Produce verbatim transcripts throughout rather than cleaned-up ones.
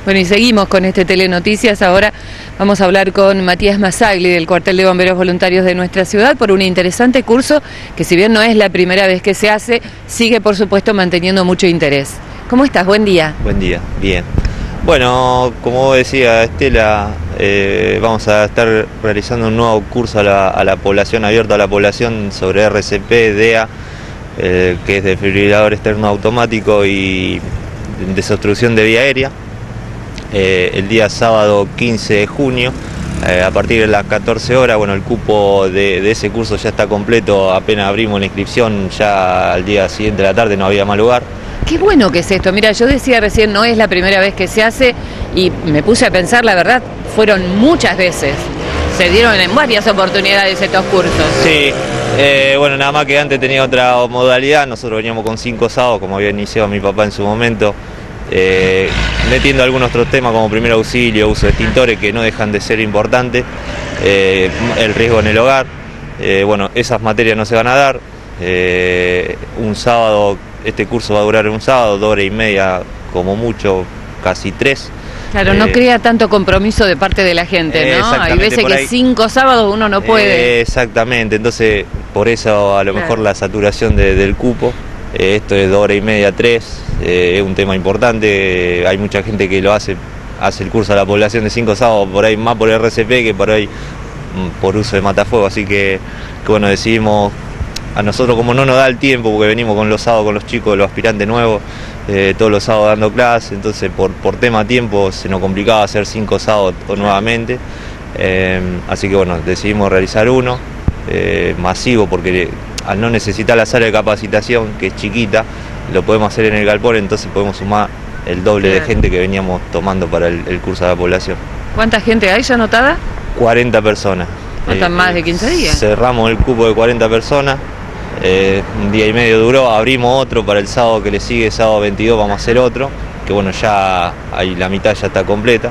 Bueno, y seguimos con este Telenoticias. Ahora vamos a hablar con Matías Massagli del Cuartel de Bomberos Voluntarios de nuestra ciudad por un interesante curso que, si bien no es la primera vez que se hace, sigue por supuesto manteniendo mucho interés. ¿Cómo estás? Buen día. Buen día, bien. Bueno, como decía Estela, eh, vamos a estar realizando un nuevo curso a la, a la población, abierto a la población sobre R C P, D E A, eh, que es desfibrilador externo automático y desobstrucción de vía aérea. Eh, el día sábado quince de junio, eh, a partir de las catorce horas, bueno, el cupo de, de ese curso ya está completo, apenas abrimos la inscripción, ya al día siguiente de la tarde no había más lugar. Qué bueno que es esto. Mira, yo decía recién, no es la primera vez que se hace, y me puse a pensar, la verdad, fueron muchas veces. Se dieron en varias oportunidades estos cursos. Sí, eh, bueno, nada más que antes tenía otra modalidad, nosotros veníamos con cinco sábados, como había iniciado mi papá en su momento, eh, metiendo algunos otros temas como primer auxilio, uso de extintores, que no dejan de ser importantes, eh, el riesgo en el hogar, eh, bueno, esas materias no se van a dar, eh, un sábado, este curso va a durar un sábado, dos horas y media, como mucho, casi tres. Claro, no eh, crea tanto compromiso de parte de la gente, ¿no? Hay veces que ahí, cinco sábados uno no puede. Eh, exactamente, entonces por eso a lo claro. mejor la saturación de, del cupo, eh, esto es dos horas y media, tres, eh, es un tema importante, eh, hay mucha gente que lo hace, hace el curso a la población de cinco sábados, por ahí más por R C P que por ahí por uso de matafuego, así que, que bueno, decidimos, a nosotros como no nos da el tiempo, porque venimos con los sábados con los chicos, los aspirantes nuevos, eh, todos los sábados dando clases, entonces por, por tema tiempo se nos complicaba hacer cinco sábados nuevamente, eh, así que bueno, decidimos realizar uno, eh, masivo, porque al no necesitar la sala de capacitación, que es chiquita, lo podemos hacer en el galpón, entonces podemos sumar el doble claro. de gente que veníamos tomando para el, el curso de la población. ¿Cuánta gente hay ya anotada? cuarenta personas. ¿Faltan eh, más de quince días? Cerramos el cupo de cuarenta personas. Eh, un día y medio duró, abrimos otro para el sábado que le sigue, sábado veintidós vamos a hacer otro, que bueno, ya hay, la mitad ya está completa,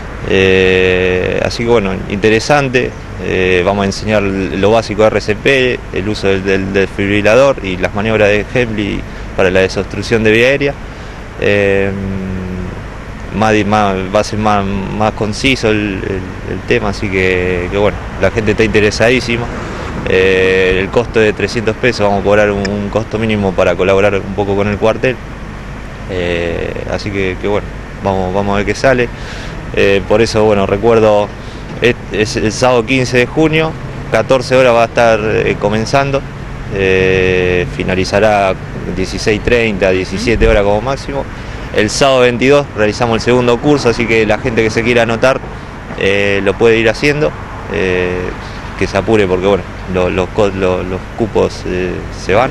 eh, así que bueno, interesante, eh, vamos a enseñar lo básico de R C P, el uso del, del desfibrilador y las maniobras de Hemley para la desobstrucción de vía aérea, eh, más, más, va a ser más, más conciso el, el, el tema, así que, que bueno, la gente está interesadísima. Eh, el costo de trescientos pesos, vamos a cobrar un, un costo mínimo para colaborar un poco con el cuartel, eh, así que, que bueno, vamos, vamos a ver qué sale, eh, por eso bueno, recuerdo, es, es el sábado quince de junio, catorce horas va a estar eh, comenzando, eh, finalizará dieciséis treinta, diecisiete horas como máximo, el sábado veintidós realizamos el segundo curso, así que la gente que se quiera anotar eh, lo puede ir haciendo, eh, que se apure porque bueno, los, los, los, los cupos eh, se van,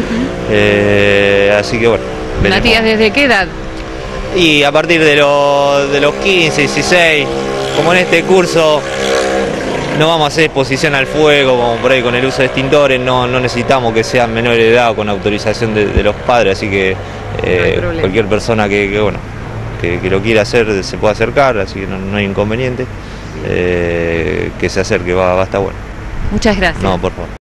eh, así que bueno. Veremos. Matías, ¿desde qué edad? Y a partir de, lo, de los quince, dieciséis, como en este curso no vamos a hacer exposición al fuego, como por ahí con el uso de extintores, no, no necesitamos que sean menores de edad o con autorización de, de los padres, así que eh, no cualquier persona que, que bueno, que, que lo quiera hacer se puede acercar, así que no, no hay inconveniente. Eh, que se acerque, va, va a estar bueno. Muchas gracias. No, por favor.